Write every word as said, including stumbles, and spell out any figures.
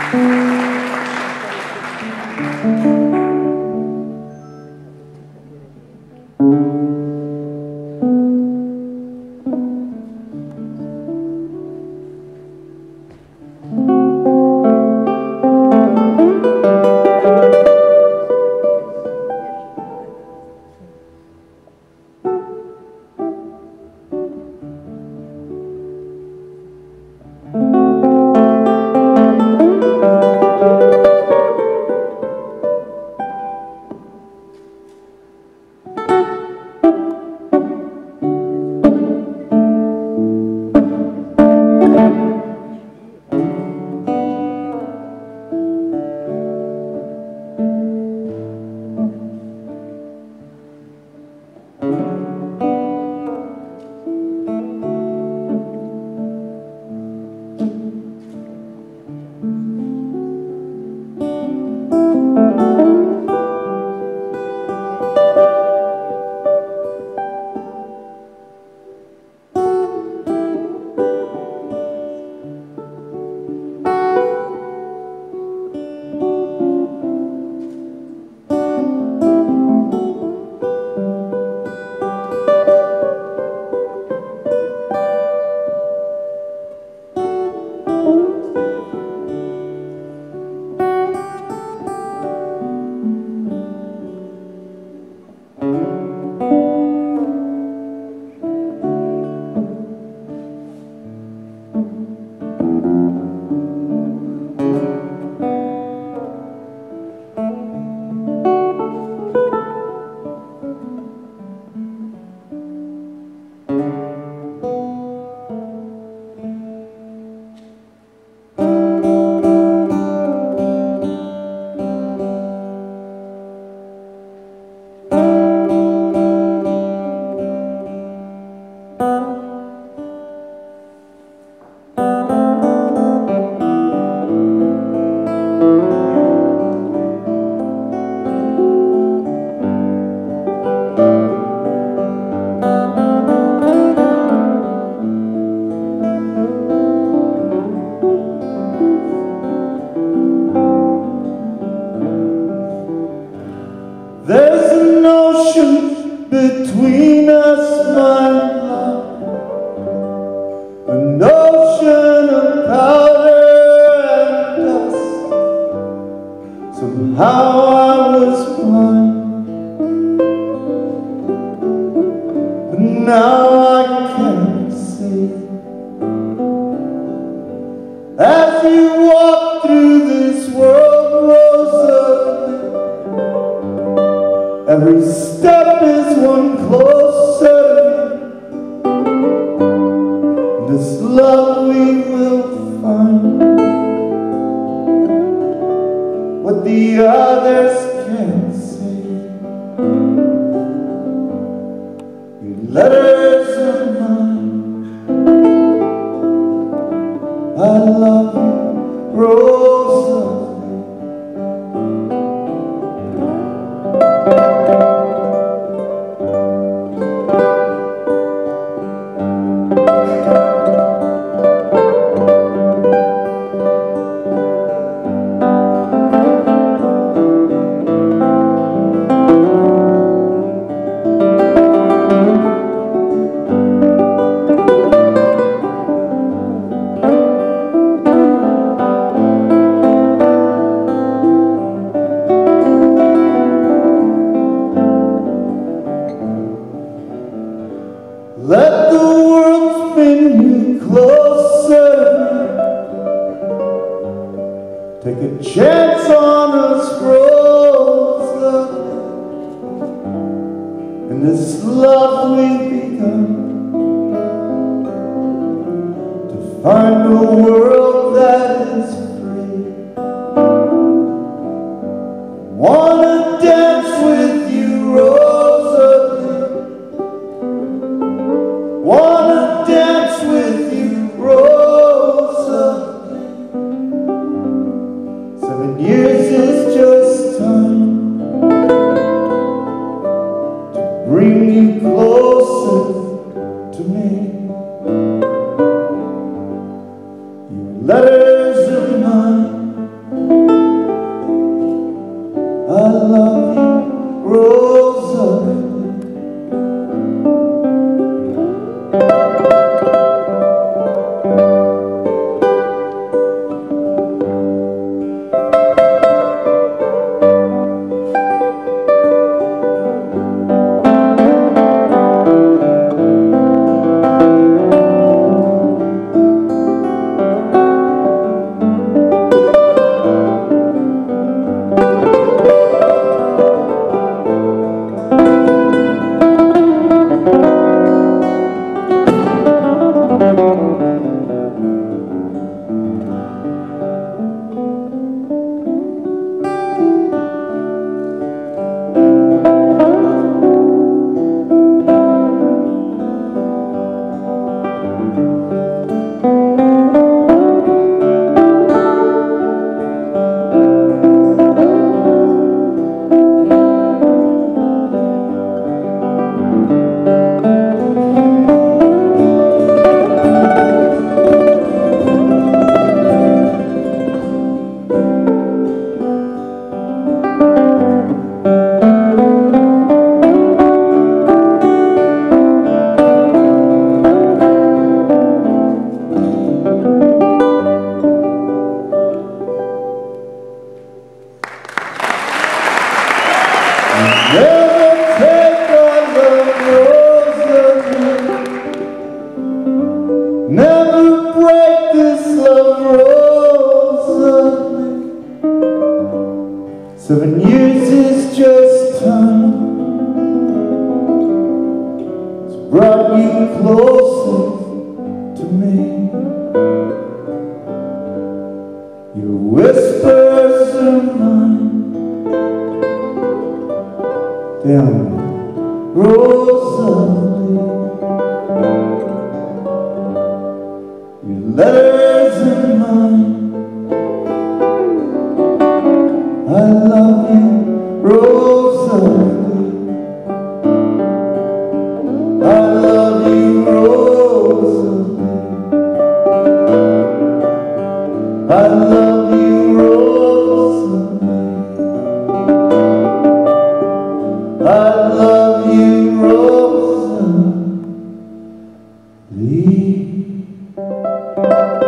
between us, my love, an ocean of powder and dust. Somehow I was blind, but now I can see. As you walk through this world, Rosalie, every step is one closer. This love we will find what the others can't see. Your letters are mine. I love you, Rosalie. Let the world spin you closer. Take a chance on us, Rosalie, and this love we've begun, to find a world that is free. Wanna dance with you, Rosalie. Wanna dance with you, Rosalie. Seven years is just time to bring you closer to me. Your Seven years is just time. It's brought you closer to me. Your whispers are mine. Down Rosalie, your letters are mine. I love you, Rosalie. I love you, Rosalie. I love you, Rosalie. I love you, Rosalie.